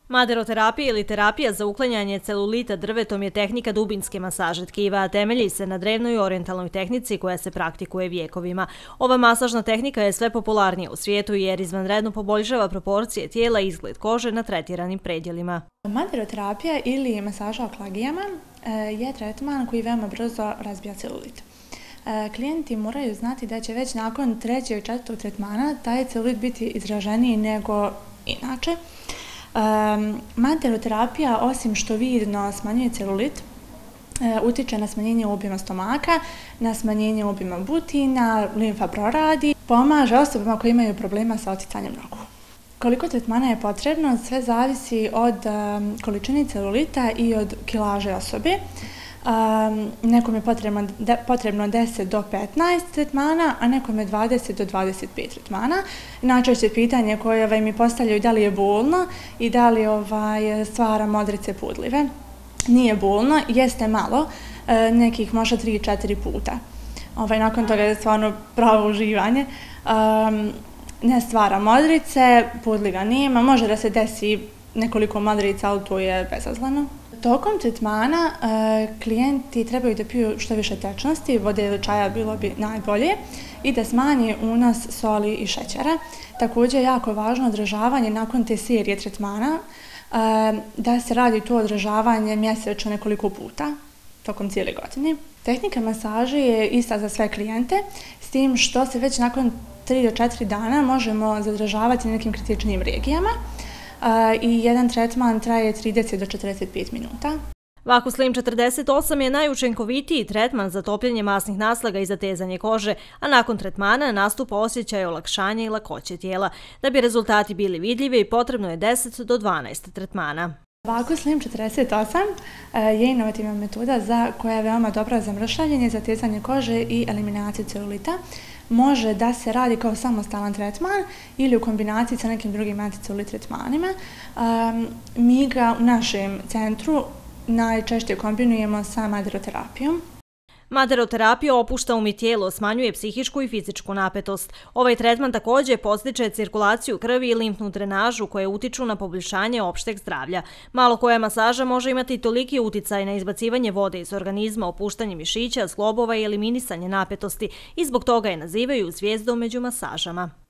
Maderoterapija ili terapija za uklanjanje celulita drvetom je tehnika dubinske masaže tkiva, a temelji se na drevnoj orijentalnoj tehnici koja se praktikuje vijekovima. Ova masažna tehnika je sve popularnija u svijetu jer izvanredno poboljšava proporcije tijela i izgled kože na tretiranim predjelima. Maderoterapija ili masaža oklagijama je tretman koji veoma brzo razbija celulit. Klijenti moraju znati da će već nakon 3. i 4. tretmana taj celulit biti izraženiji nego inače. Maderoterapija, osim što vidno smanjuje celulit, utiče na smanjenje obima stomaka, na smanjenje obima butina, limfa proradi, pomaže osobama koji imaju problema sa oticanjem nogu. Koliko tretmana je potrebno, sve zavisi od količine celulita i od kilaže osobe. Nekom je potrebno 10 do 15 tretmana, a nekom je 20 do 25 tretmana. Najčešće pitanje koje mi postavljaju da li je bolno i da li stvara modrice pudljive. Nije bolno, jeste malo, nekih možda 3-4 puta. Nakon toga je stvarno pravo uživanje. Ne stvara modrice, pudljiva nema, može da se desi nekoliko modrica, ali to je bezazleno. Tokom tretmana klijenti trebaju da piju što više tečnosti, vode ili čaja bilo bi najbolje, i da smanje unos soli i šećera. Također je jako važno održavanje nakon te serije tretmana, da se radi to održavanje mjesečno nekoliko puta tokom cijele godine. Tehnika masaže je ista za sve klijente, s tim što se već nakon 3 do 4 dana možemo zadržavati na nekim kritičnim regijama, i jedan tretman traje 30 do 45 minuta. Vakuslim 48 je najučinkovitiji tretman za topljenje masnih naslaga i zatezanje kože, a nakon tretmana nastupa osjećaj olakšanja i lakoće tijela. Da bi rezultati bili vidljivi, potrebno je 10 do 12 tretmana. Vakuslim 48 je inovativna metoda koja je veoma dobra za mršavljenje, zatezanje kože i eliminaciju celulita. Može da se radi kao samostalan tretman ili u kombinaciji sa nekim drugim anticelulit tretmanima. Mi ga u našem centru najčešće kombinujemo sa maderoterapijom. Maderoterapija opušta tijelo, smanjuje psihičku i fizičku napetost. Ovaj tretman također podstiče cirkulaciju krvi i limfnu drenažu koje utiču na poboljšanje opšteg zdravlja. Malo koja masaža može imati toliki uticaj na izbacivanje vode iz organizma, opuštanje mišića, zglobova i eliminisanje napetosti i zbog toga je nazivaju zvijezdom među masažama.